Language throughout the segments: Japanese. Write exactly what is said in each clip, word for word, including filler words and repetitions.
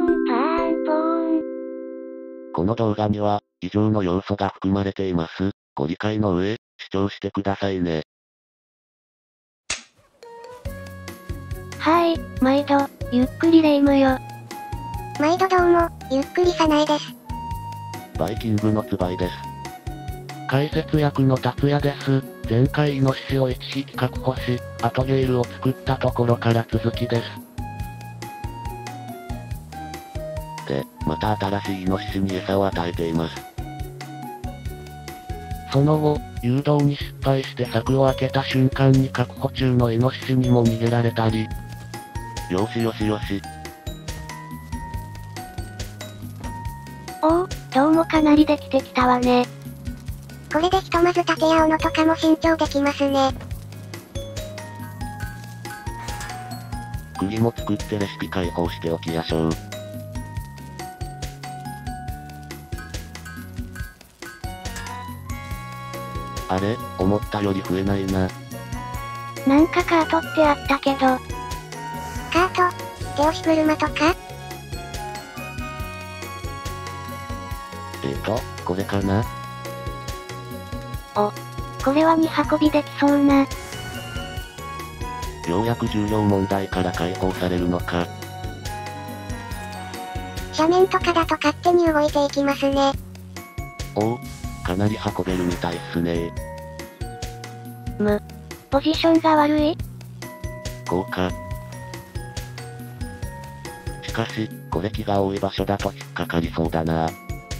ン、パーン、ポーン。 この動画には、以上の要素が含まれています。ご理解の上、視聴してくださいね。 はーい、毎度、ゆっくりレ夢ムよ。 毎度どうも、ゆっくりさなえです。 バイキングのつばいです。解説役の達也です。前回イノシシをいちひき確保し、アトゲイルを作ったところから続きです。で、また新しいイノシシに餌を与えています。その後、誘導に失敗して柵を開けた瞬間に確保中のイノシシにも逃げられたり。よしよしよし。 おお、どうもかなりできてきたわね。 これでひとまず縦や斧とかも新調できますね。 釘も作ってレシピ開放しておきやしょう。あれ、思ったより増えないな。 なんかカートってあったけど。 カート、手押し車とかえーと、これかな？ お、これはに運びできそうな。 ようやく重量問題から解放されるのか。 斜面とかだと勝手に動いていきますね。 おお、かなり運べるみたいっすね。 む、ポジションが悪い？ こうか。しかし、これ木が多い場所だと引っかかりそうだな。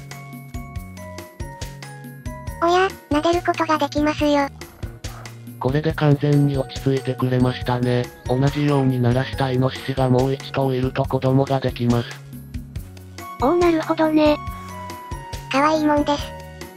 おや、撫でることができますよ。 これで完全に落ち着いてくれましたね。同じように鳴らしたイノシシがもう一頭いると子供ができます。 おお、なるほどね。 かわいいもんです。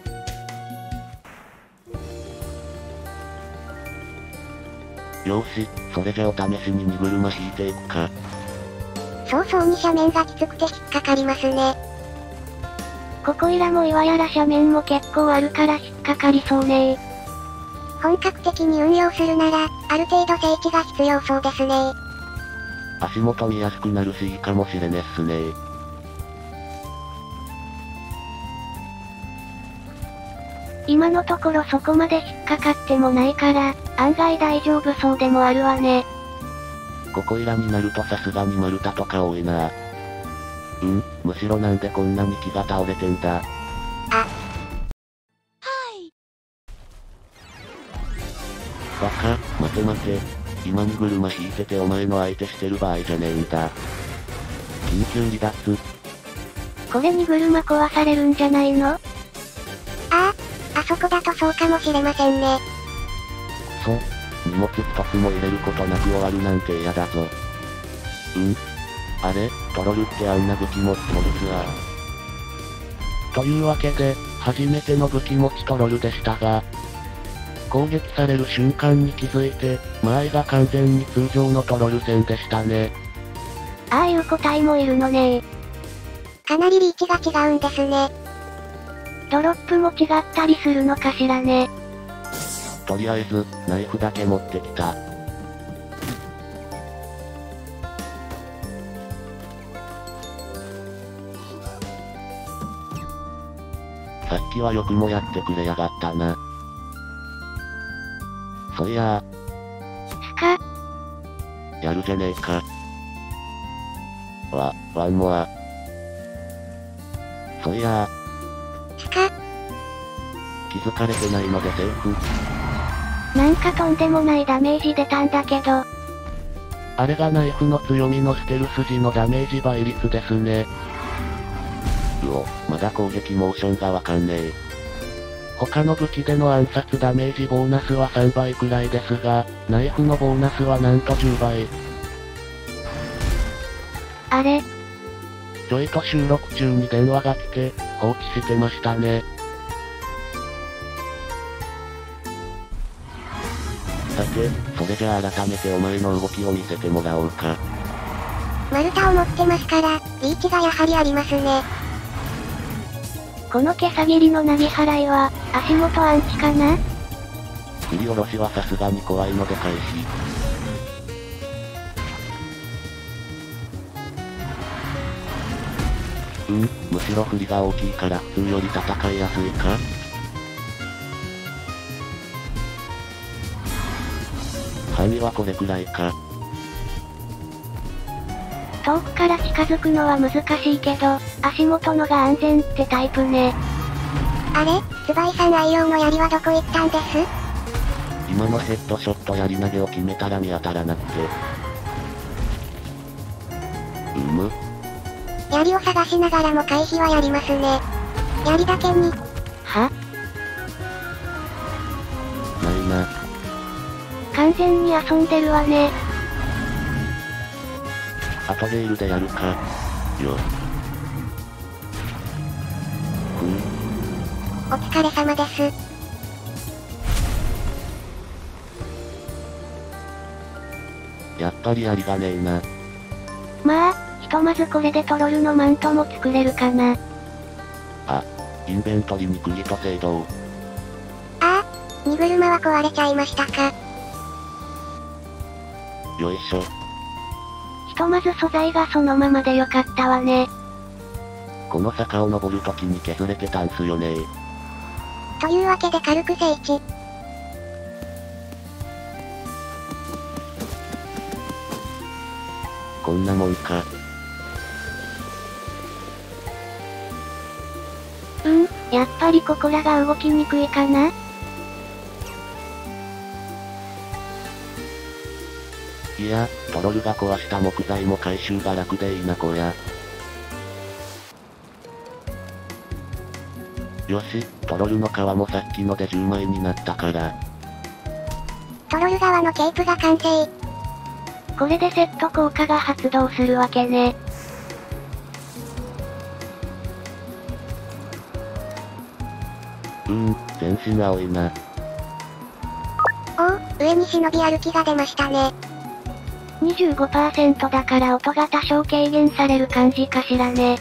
よーし、それじゃお試しに荷車引いていくか。 早々に斜面がきつくて引っかかりますね。 ここいらも岩やら斜面も結構あるから引っかかりそうね。 本格的に運用するなら、ある程度整地が必要そうですね。 足元見やすくなるしいいかもしれねっすね。 今のところそこまで引っかかってもないから、案外大丈夫そうでもあるわね。 ここいらになるとさすがに丸太とか多いな。うん、むしろなんでこんなに木が倒れてんだ。 あ。 バカ、待て待て。今荷車引いててお前の相手してる場合じゃねえんだ。緊急離脱。 これに車壊されるんじゃないの？ ああ、あそこだとそうかもしれませんね。 そう、荷物一つも入れることなく終わるなんて嫌だぞ。うんあれ、トロルってあんな武器持つのですわ。というわけで、初めての武器持ちトロルでしたが、攻撃される瞬間に気づいて、間合いが完全に通常のトロル戦でしたね。 ああいう個体もいるのね。 かなりリーチが違うんですね。 ドロップも違ったりするのかしらね。 とりあえず、ナイフだけ持ってきた。さっきはよくもやってくれやがったな。そいやスカ。 やるじゃねえか。わ、ワンモア。そいやスカ。 気づかれてないのでセーフ。 なんかとんでもないダメージ出たんだけど。 あれがナイフの強みのステルス時のダメージ倍率ですね。うお、まだ攻撃モーションがわかんねえ。他の武器での暗殺ダメージボーナスはさんばいくらいですが、ナイフのボーナスはなんとじゅうばい。 あれ？ ちょいと収録中に電話が来て、放置してましたね。さて、それじゃあ改めてお前の動きを見せてもらおうか。 丸太を持ってますから、リーチがやはりありますね。 この毛さぎりのなぎ払いは、足元アンチかな？ 振り下ろしはさすがに怖いので開始。 うん、むしろ振りが大きいから普通より戦いやすいか？範囲はこれくらいか。 遠くから近づくのは難しいけど、足元のが安全ってタイプね。 あれ、ツバイさん愛用の槍はどこ行ったんです？ 今のヘッドショット槍投げを決めたら見当たらなくて。うむ。 槍を探しながらも回避はやりますね。槍だけに。 は？ ないな。 完全に遊んでるわね。 後レールでやるか。よ。ふん。 お疲れ様です。 やっぱり槍がねえな。 まあ、ひとまずこれでトロルのマントも作れるかな。 あ、インベントリに釘と聖堂。 ああ、荷車は壊れちゃいましたか。 よいしょ。 ひとまず素材がそのままでよかったわね。 この坂を登るときに削れてたんすよね。 というわけで軽く整地。 こんなもんか。 うん、やっぱりここらが動きにくいかな。 いや、トロルが壊した木材も回収が楽でいいなこや。よし、トロルの皮もさっきのでじゅうまいになったから。 トロル側のケープが完成。 これでセット効果が発動するわけね。 うーん、全身青いな。 おお、上に忍び歩きが出ましたね。 にじゅうごパーセント だから音が多少軽減される感じかしらね。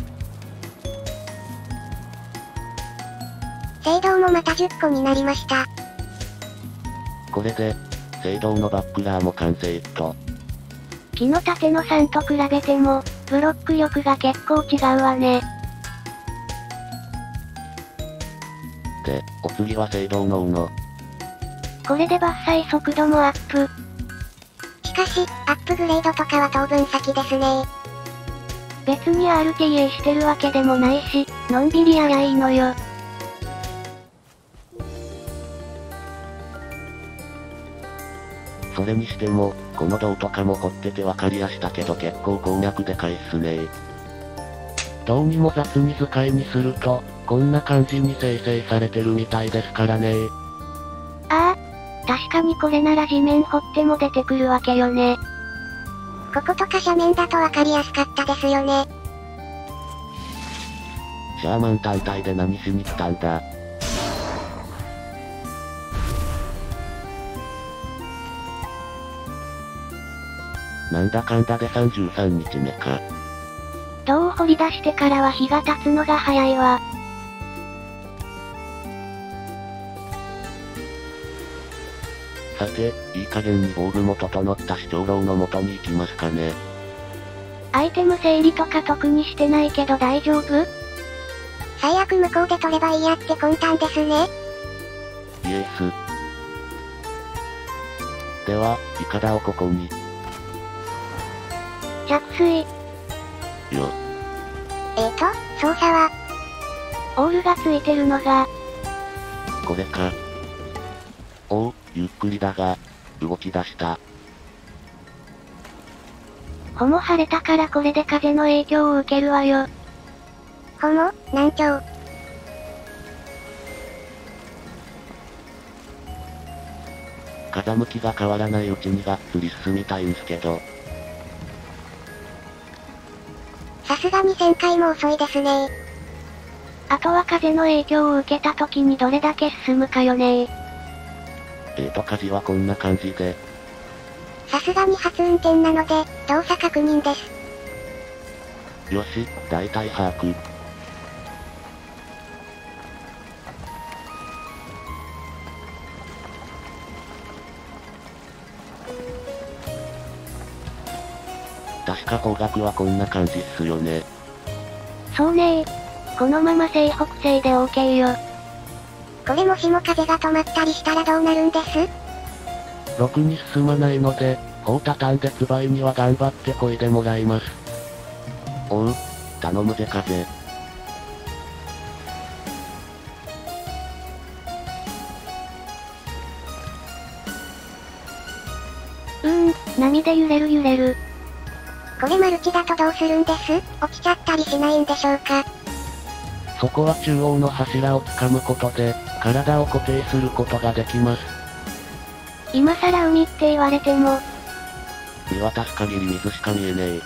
聖堂もまたじゅっこになりました。 これで、聖堂のバックラーも完成っと。 木の盾のさんと比べても、ブロック力が結構違うわね。 で、お次は聖堂の斧。 これで伐採速度もアップ。 しかし、アップグレードとかは当分先ですね。 別に アールティーエー してるわけでもないし、のんびりやりゃいいのよ。 それにしても、この銅とかも掘ってて分かりやしたけど結構攻略でかいっすね。どうにも雑に使いにすると、こんな感じに生成されてるみたいですからね。 ああ、確かにこれなら地面掘っても出てくるわけよね。 こことか斜面だと分かりやすかったですよね。 シャーマン単体で何しに来たんだ。なんだかんだでさんじゅうさんにちめか。 銅を掘り出してからは日が経つのが早いわ。 さて、いい加減に防具も整ったし長老の元に行きますかね。 アイテム整理とか特にしてないけど大丈夫？ 最悪向こうで取ればいいやって魂胆ですね。 イエス。では、イカダをここに。 着水。 よ。 えーと、操作は、 オールがついてるのが、 これか。おう、ゆっくりだが、動き出した。 ほも晴れたからこれで風の影響を受けるわよ。 ほも、難聴。 風向きが変わらないうちにがっつり進みたいんすけど。 さすがに旋回も遅いですね。 あとは風の影響を受けた時にどれだけ進むかよね。 えーと舵はこんな感じで。 さすがに初運転なので、動作確認です。 よし、大体把握。確か方角はこんな感じっすよね。 そうねー。このまま西北西で OK よ。 これもしも風が止まったりしたらどうなるんです？ ろくに進まないので、砲畳んでツバイには頑張って漕いでもらいます。おう、頼むぜ風。 うーん、波で揺れる揺れる。 これマルチだとどうするんです？落ちちゃったりしないんでしょうか？ そこは中央の柱を掴むことで、体を固定することができます。 今さら海って言われても。 見渡す限り水しか見えねえ。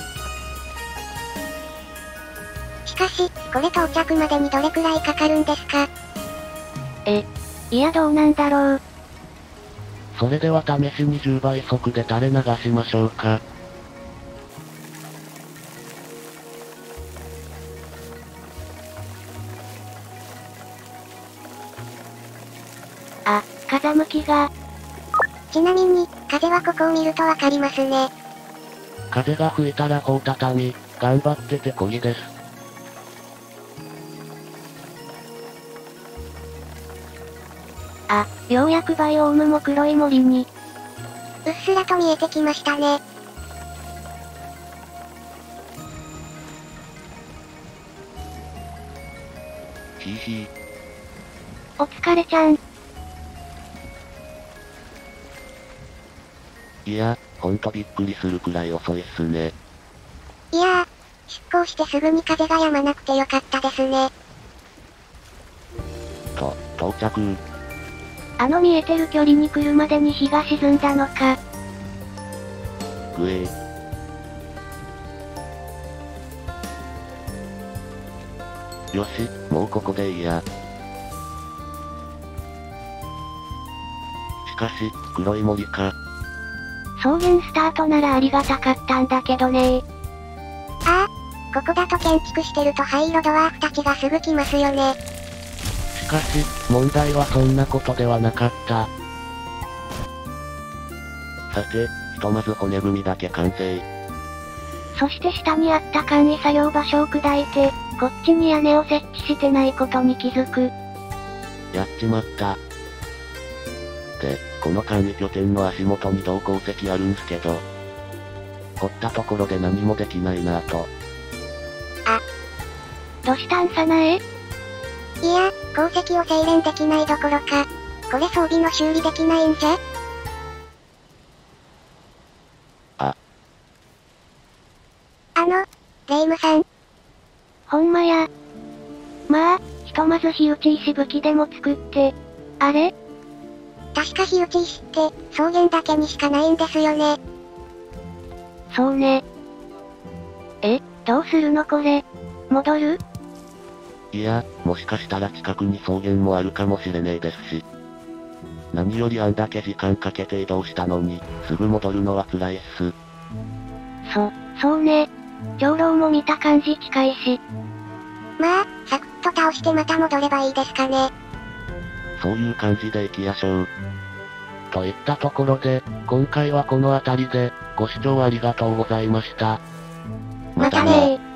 しかし、これ到着までにどれくらいかかるんですか？ え、いやどうなんだろう。 それでは試しにじゅうばい速で垂れ流しましょうか。 あ、風向きが。 ちなみに、風はここを見るとわかりますね。 風が吹いたら砲畳み、頑張っててこぎです。 あ、ようやくバイオームも黒い森に。 うっすらと見えてきましたね。 ひいひい。 お疲れちゃん。 いや、ほんとびっくりするくらい遅いっすね。 いやー、出港してすぐに風が止まなくてよかったですね。 と、到着。 あの見えてる距離に来るまでに日が沈んだのか。 ぐえー。よし、もうここでいいや。しかし、黒い森か。 草原スタートならありがたかったんだけどねー。 ああ、ここだと建築してると灰色ドワーフたちがすぐ来ますよね。 しかし、問題はそんなことではなかった。さて、ひとまず骨組みだけ完成。 そして下にあった簡易作業場所を砕いて、こっちに屋根を設置してないことに気づく。 やっちまった。で、この簡易拠点の足元に銅鉱石あるんすけど、掘ったところで何もできないなぁと。 あ。 どしたんさなえ？ いや、鉱石を精錬できないどころか、これ装備の修理できないんじゃ？ あ。 あの、レイムさん。 ほんまや。まあ、ひとまず火打ち石武器でも作って、あれ？ 確か火打ち石って、草原だけにしかないんですよね。 そうね。え、どうするのこれ。戻る？ いや、もしかしたら近くに草原もあるかもしれねえですし。何よりあんだけ時間かけて移動したのに、すぐ戻るのは辛いっす。 そ、そうね。長老も見た感じ近いし。 まあ、サクッと倒してまた戻ればいいですかね。 そういう感じで行きやしょう。といったところで、今回はこの辺りで、ご視聴ありがとうございました。 またねー。